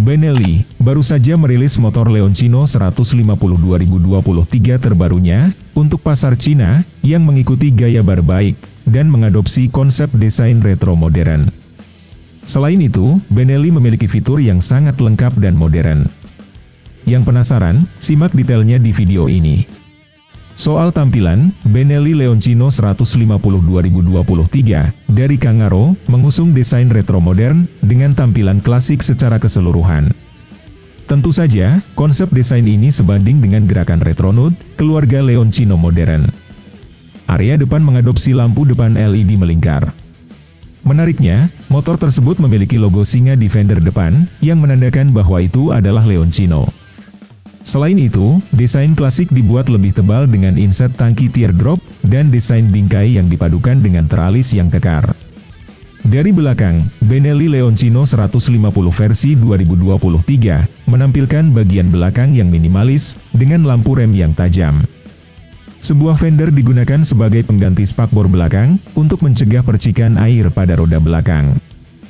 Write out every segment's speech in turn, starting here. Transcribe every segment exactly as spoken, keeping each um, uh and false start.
Benelli baru saja merilis motor Leoncino seratus lima puluh dua ribu dua puluh tiga terbarunya untuk pasar Cina yang mengikuti gaya bar baik dan mengadopsi konsep desain retro modern. Selain itu, Benelli memiliki fitur yang sangat lengkap dan modern. Yang penasaran? Simak detailnya di video ini. Soal tampilan, Benelli Leoncino seratus lima puluh dua ribu dua puluh tiga dari Kangaroo mengusung desain retro modern dengan tampilan klasik secara keseluruhan. Tentu saja, konsep desain ini sebanding dengan gerakan Retronut, keluarga Leoncino modern. Area depan mengadopsi lampu depan L E D melingkar. Menariknya, motor tersebut memiliki logo singa di fender depan yang menandakan bahwa itu adalah Leoncino. Selain itu, desain klasik dibuat lebih tebal dengan inset tangki teardrop dan desain bingkai yang dipadukan dengan teralis yang kekar. Dari belakang, Benelli Leoncino seratus lima puluh versi dua ribu dua puluh tiga menampilkan bagian belakang yang minimalis dengan lampu rem yang tajam. Sebuah fender digunakan sebagai pengganti spakbor belakang untuk mencegah percikan air pada roda belakang.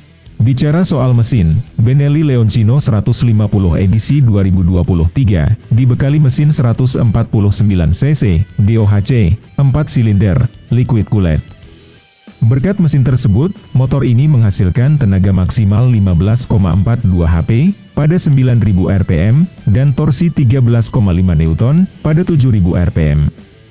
Bicara soal mesin, Benelli Leoncino seratus lima puluh edisi dua ribu dua puluh tiga dibekali mesin seratus empat puluh sembilan cc D O H C, empat silinder, liquid cooled. Berkat mesin tersebut, motor ini menghasilkan tenaga maksimal lima belas koma empat dua HP pada sembilan ribu R P M dan torsi tiga belas koma lima Newton pada tujuh ribu R P M.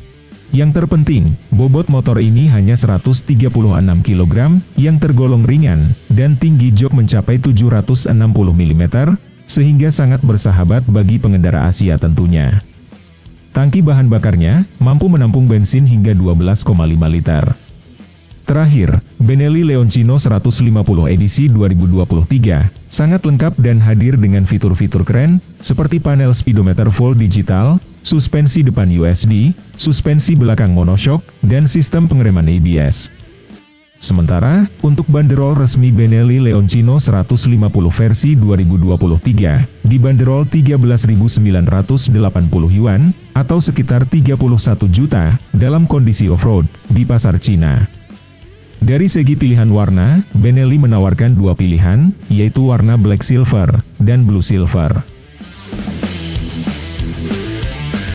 Yang terpenting, bobot motor ini hanya seratus tiga puluh enam kilogram yang tergolong ringan dan tinggi jok mencapai tujuh ratus enam puluh milimeter, sehingga sangat bersahabat bagi pengendara Asia tentunya. Tangki bahan bakarnya mampu menampung bensin hingga dua belas koma lima liter. Terakhir, Benelli Leoncino seratus lima puluh edisi dua ribu dua puluh tiga sangat lengkap dan hadir dengan fitur-fitur keren seperti panel speedometer full digital, suspensi depan U S D, suspensi belakang monoshock, dan sistem pengereman A B S. Sementara, untuk banderol resmi Benelli Leoncino seratus lima puluh versi dua ribu dua puluh tiga dibanderol tiga belas ribu sembilan ratus delapan puluh yuan atau sekitar tiga puluh satu juta dalam kondisi off-road di pasar Cina. Dari segi pilihan warna, Benelli menawarkan dua pilihan, yaitu warna black silver dan blue silver.